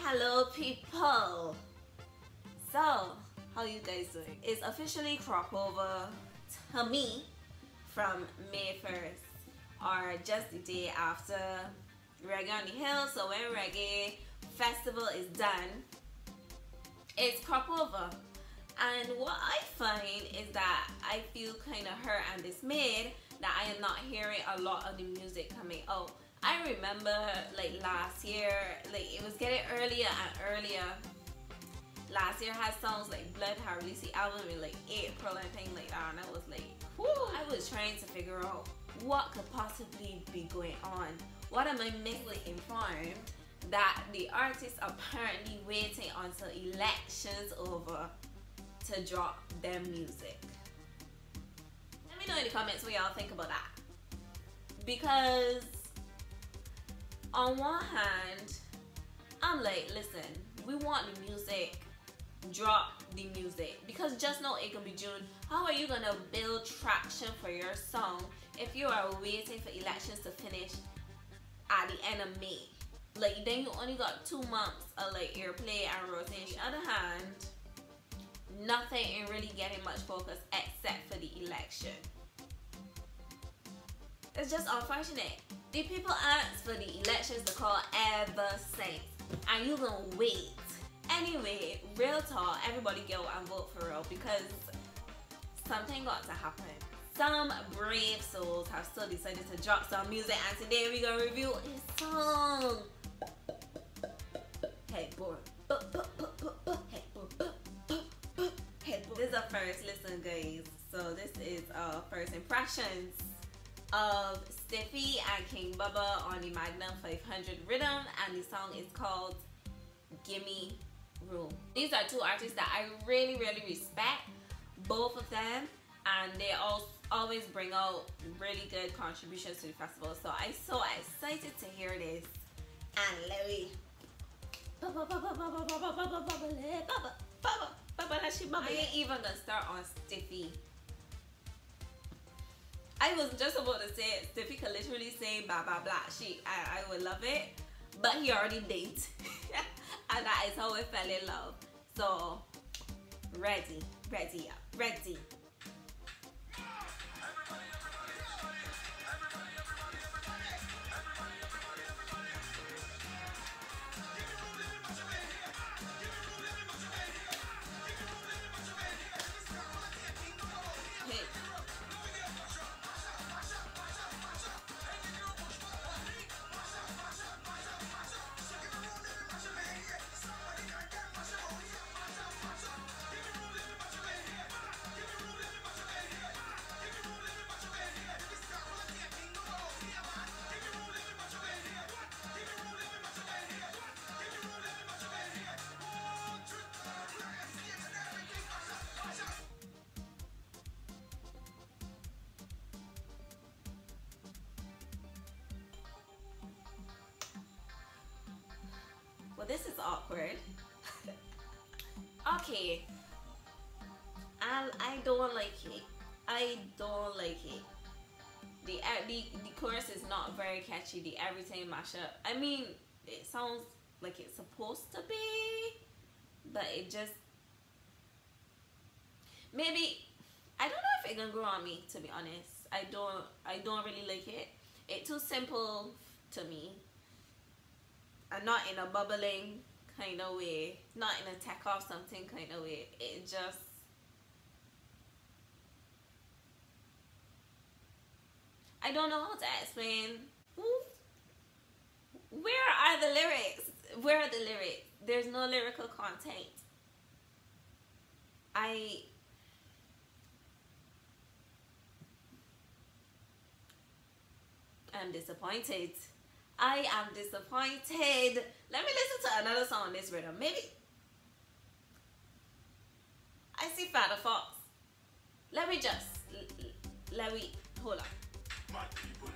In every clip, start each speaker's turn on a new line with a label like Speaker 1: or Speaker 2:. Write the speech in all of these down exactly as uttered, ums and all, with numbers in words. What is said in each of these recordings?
Speaker 1: Hello people. So, how you guys doing? It's officially crop over to me from May first, or just the day after Reggae on the Hill. So when Reggae Festival is done, it's crop over. And what I find is that I feel kind of hurt and dismayed that I am not hearing a lot of the music coming out. I remember like last year, like it was getting earlier and earlier. Last year had songs like Blood had released the album in like April and things like that, and I was like, whoo! I was trying to figure out what could possibly be going on. What am I missing informed that the artists apparently waiting until elections over to drop their music? Let me know in the comments what y'all think about that. Because on one hand, I'm like, listen, we want the music, drop the music, because just know it can be June. How are you gonna build traction for your song if you are waiting for elections to finish at the end of May? Like, then you only got two months of like airplay and rotation. On the other hand, nothing ain't really getting much focus except for the election. It's just unfortunate. The people ask for the elections to call ever since, and you gonna wait. Anyway, real talk, everybody go and vote for real, because something got to happen. Some brave souls have still decided to drop some music, and today we're gonna review his song. Headboard. Headboard. This is our first listen, guys. So this is our first impressions of Stiffy and King Bubba on the Magnum five hundred rhythm, and the song is called Gimme Room. These are two artists that I really really respect, both of them, and they all always bring out really good contributions to the festival. So I'm so excited to hear this. And let me I ain't even gonna start on Stiffy. I was just about to say it. Stiffy could literally say blah blah blah. She, I, I would love it, but he already did, and that is how we fell in love. So ready, ready, ready. Well, this is awkward. Okay. I, I don't like it. I don't like it. The, the, the chorus is not very catchy. The everything mashup. I mean, it sounds like it's supposed to be, but it just... Maybe... I don't know if it can grow on me, to be honest. I don't, I don't really like it. It's too simple to me. And not in a bubbling kind of way, not in a take off something kind of way. It just, I don't know how to explain. Where are the lyrics? Where are the lyrics? There's no lyrical content. I am disappointed. I am disappointed. Let me listen to another song on this rhythm. Maybe. I see Father Fox. Let me just. Let me. Hold on. My people.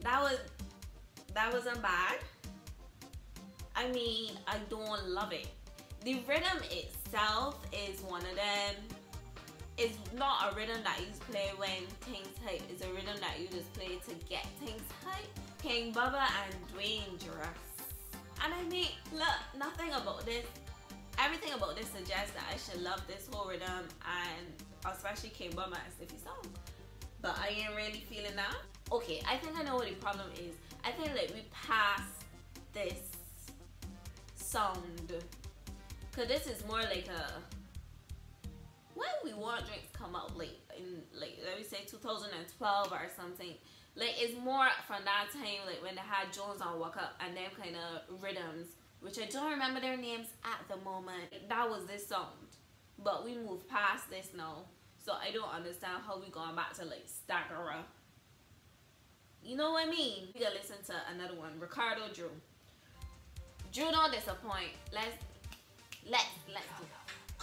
Speaker 1: that was that wasn't bad. I mean, I don't love it. The rhythm itself is one of them. It's not a rhythm that you play when things hype. It's a rhythm that you just play to get things hype. King Bubba and Dangerous. And I mean, look, nothing about this. Everything about this suggests that I should love this whole rhythm, and especially King Bubba and Stiffy song. But I ain't really feeling that. Okay, I think I know what the problem is. I think like we passed this sound, cause this is more like a when we want drinks come out like in like let me say two thousand twelve or something. Like it's more from that time, like when they had Jones on Walk Up and them kind of rhythms, which I don't remember their names at the moment. That was this sound, but we moved past this now, so I don't understand how we going back to like Staggerer. You know what I mean? We gotta listen to another one, Ricardo Drew. Drew don't disappoint. Let's let's let's do it.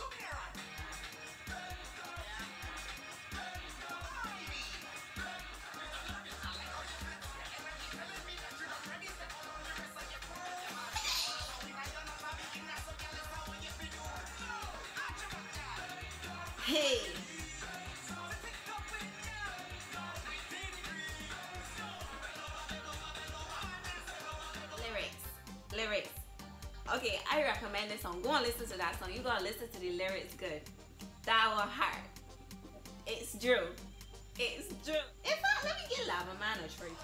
Speaker 1: Hey. Lyrics. Lyrics. Okay, I recommend this song. Go and listen to that song. You gotta listen to the lyrics good. That was hard. It's Drew. It's Drew. In fact, let me get Lava Man a treat.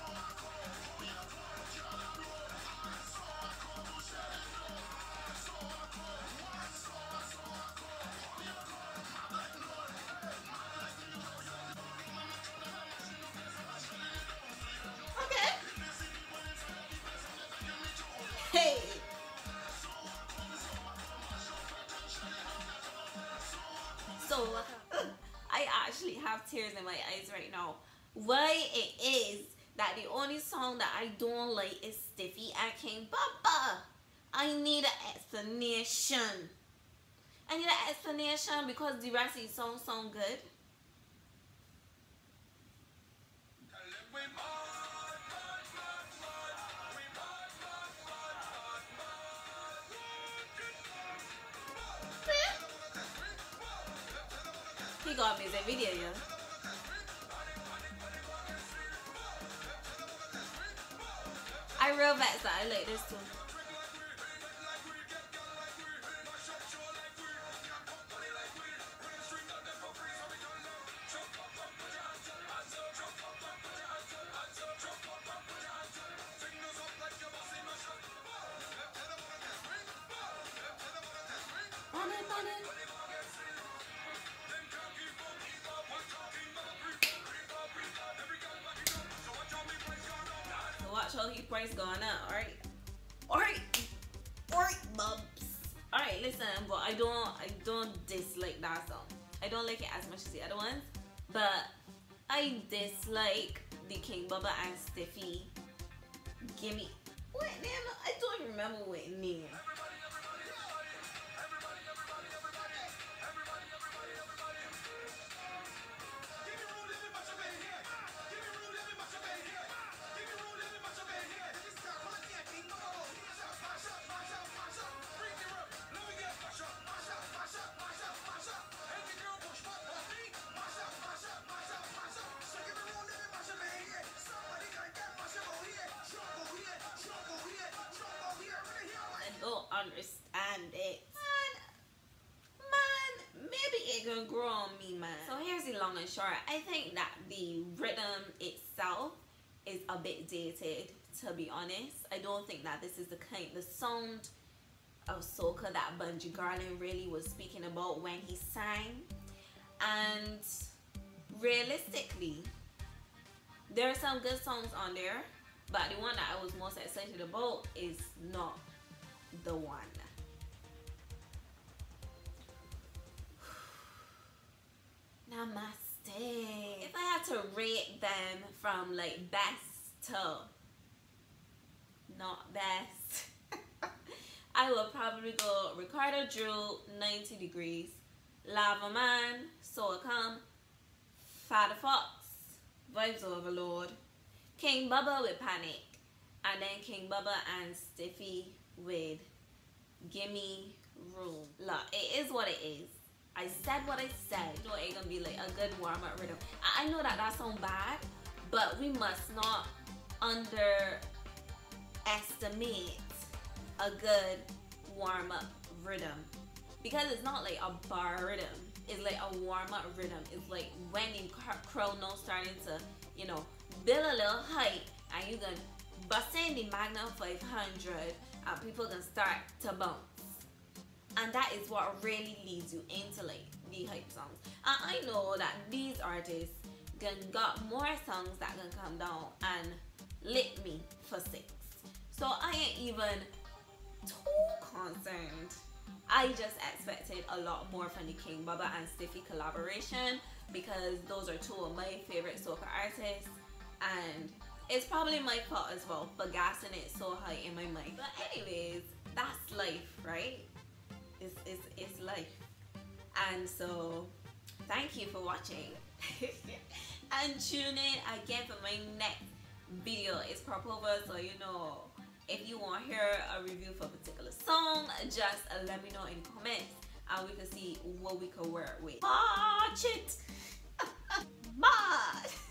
Speaker 1: Hey. So I actually have tears in my eyes right now. Why it is that the only song that I don't like is Stiffy and King Bubba. I need an explanation. I need an explanation because the rest of the songs sound good. He got a music video, yo. I real vexed that I like this too. On it, on it. Watch how he price going up, alright? Alright, alright, bubs. Alright, listen, but I don't I don't dislike that song. I don't like it as much as the other ones, but I dislike the King Bubba and Stiffy. Gimme what name? I don't even remember what name. Understand it, man, man, maybe it can grow on me, man. So here's the long and short. I think that the rhythm itself is a bit dated, to be honest. I don't think that this is the kind the sound of soca that Bunji Garlin really was speaking about when he sang. And realistically, there are some good songs on there, but the one that I was most excited about is not the one. Namaste. If I had to rate them from like best to not best, I would probably go Ricardo Drew, ninety degrees, Lava Man, So Come, Father Fox, Vibes Overload, King Bubba with Panic, and then King Bubba and Stiffy with Gimme Room. Look, it is what it is. I said what I said. You know, it's gonna be like a good warm-up rhythm. I, I know that that sounds bad, but we must not underestimate a good warm-up rhythm, because it's not like a bar rhythm. It's like a warm-up rhythm. It's like when the crowd now starting to, you know, build a little height, and you gonna bust in the Magnum five hundred, and people gonna start to bounce. And that is what really leads you into like the hype songs. And I know that these artists can got more songs that can come down and lit me for six. So I ain't even too concerned. I just expected a lot more from the King Bubba and Stiffy collaboration, because those are two of my favorite soca artists, and it's probably my fault as well for gassing it so high in my mind. But anyways, that's life, right? It's, it's, it's life. And so thank you for watching. And tune in again for my next video. It's crop over, so you know, if you want to hear a review for a particular song, just uh, let me know in the comments, and we can see what we can work with. Watch it. Bye.